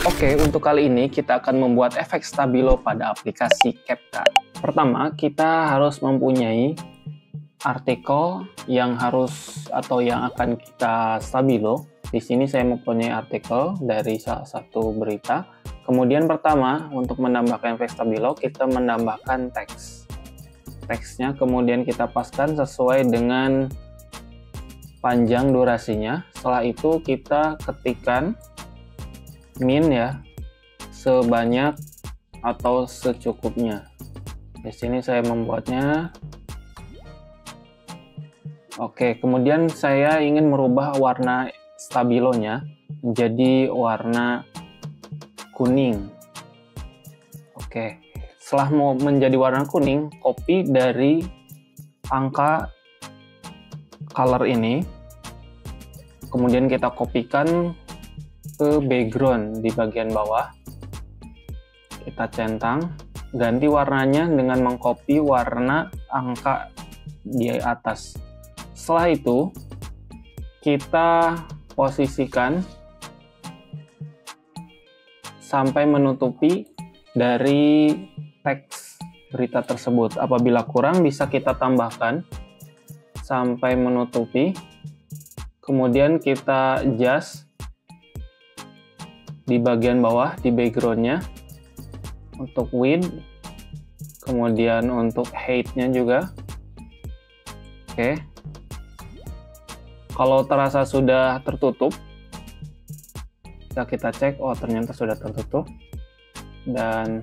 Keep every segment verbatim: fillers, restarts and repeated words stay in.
Oke, untuk kali ini kita akan membuat efek stabilo pada aplikasi CapCut. Pertama, kita harus mempunyai artikel yang harus atau yang akan kita stabilo. Di sini saya mempunyai artikel dari salah satu berita. Kemudian pertama, untuk menambahkan efek stabilo, kita menambahkan teks. Teksnya kemudian kita paskan sesuai dengan panjang durasinya. Setelah itu kita ketikkan min ya, sebanyak atau secukupnya. Di sini saya membuatnya. Oke, kemudian saya ingin merubah warna stabilonya menjadi warna kuning. Oke, setelah mau menjadi warna kuning, copy dari angka color ini, kemudian kita kopikan ke background di bagian bawah. Kita centang, ganti warnanya dengan mengcopy warna angka di atas. Setelah itu kita posisikan sampai menutupi dari teks berita tersebut. Apabila kurang bisa kita tambahkan sampai menutupi. Kemudian kita adjust di bagian bawah di backgroundnya untuk width, kemudian untuk height-nya juga. Oke, kalau terasa sudah tertutup, bisa kita cek, oh ternyata sudah tertutup. Dan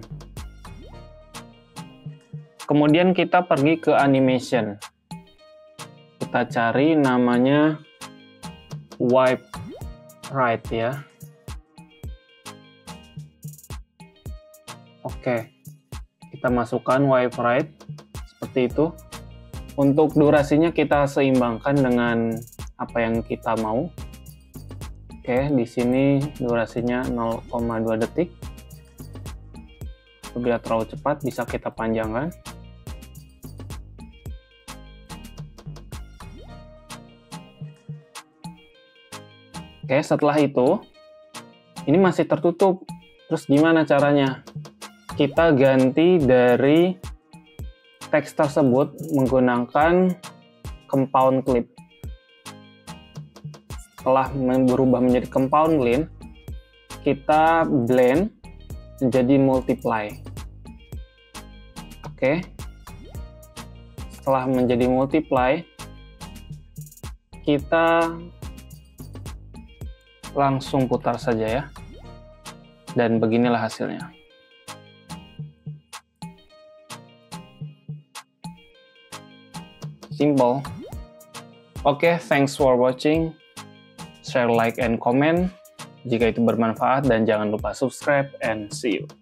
kemudian kita pergi ke animation, kita cari namanya wipe right ya. Oke, kita masukkan wipe right seperti itu. Untuk durasinya kita seimbangkan dengan apa yang kita mau. Oke, di sini durasinya nol koma dua detik. Bila terlalu cepat bisa kita panjangkan. Oke, setelah itu ini masih tertutup. Terus gimana caranya? Kita ganti dari teks tersebut menggunakan compound clip. Setelah berubah menjadi compound clip, kita blend menjadi multiply. Oke. Setelah menjadi multiply, kita langsung putar saja ya. Dan beginilah hasilnya. Simple. Oke, okay, thanks for watching. Share, like, and comment jika itu bermanfaat, dan jangan lupa subscribe and see you.